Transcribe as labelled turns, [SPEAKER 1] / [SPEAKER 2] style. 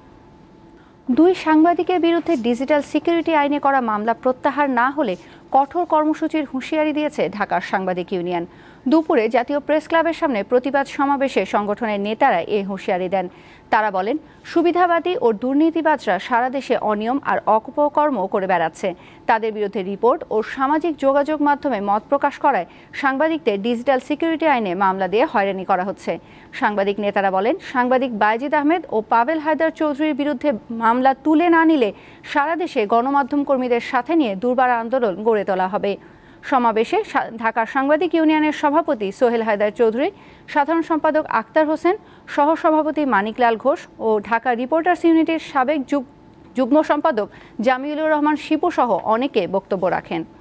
[SPEAKER 1] দুই সাংবাদিকের বিরুদ্ধে ডিজিটাল সিকিউরিটি আইনে করা মামলা প্রত্যাহার না হলে কঠোর কর্মসূচির হুঁশিয়ারি দিয়েছে ঢাকার সাংবাদিক ইউনিয়ন। দুপুরে জাতীয় প্রেস ক্লাবের সামনে প্রতিবাদ সমাবেশে সংগঠনের নেতারা এই হুঁশিয়ারি দেন। তারা বলেন, সুবিধাবাদী ও দুর্নীতিবাজরা সারা দেশে অনিয়ম আর অপকর্ম করে বেড়াচ্ছে। তাদের বিরুদ্ধে রিপোর্ট ও সামাজিক যোগাযোগ মাধ্যমে মত প্রকাশ করায় সাংবাদিকদের ডিজিটাল সিকিউরিটি আইনে মামলা দিয়ে হয়রানি করা হচ্ছে। সাংবাদিক নেতারা বলেন, সাংবাদিক বাইজিদ আহমেদ ও পাভেল হায়দার চৌধুরীর বিরুদ্ধে মামলা তুলে না নিলে সারা দেশে গণমাধ্যম কর্মীদের সাথে নিয়ে দুর্বার আন্দোলন গড়ে তোলা হবে। সমাবেশে ঢাকার সাংবাদিক ইউনিয়নের সভাপতি সোহেল হায়দার চৌধুরী, সাধারণ সম্পাদক আক্তার হোসেন, সহসভাপতি মানিকলাল ঘোষ ও ঢাকা রিপোর্টার্স ইউনিটির সাবেক যুগ্ম সম্পাদক জামিউলুর রহমান শিপু সহ অনেকে বক্তব্য রাখেন।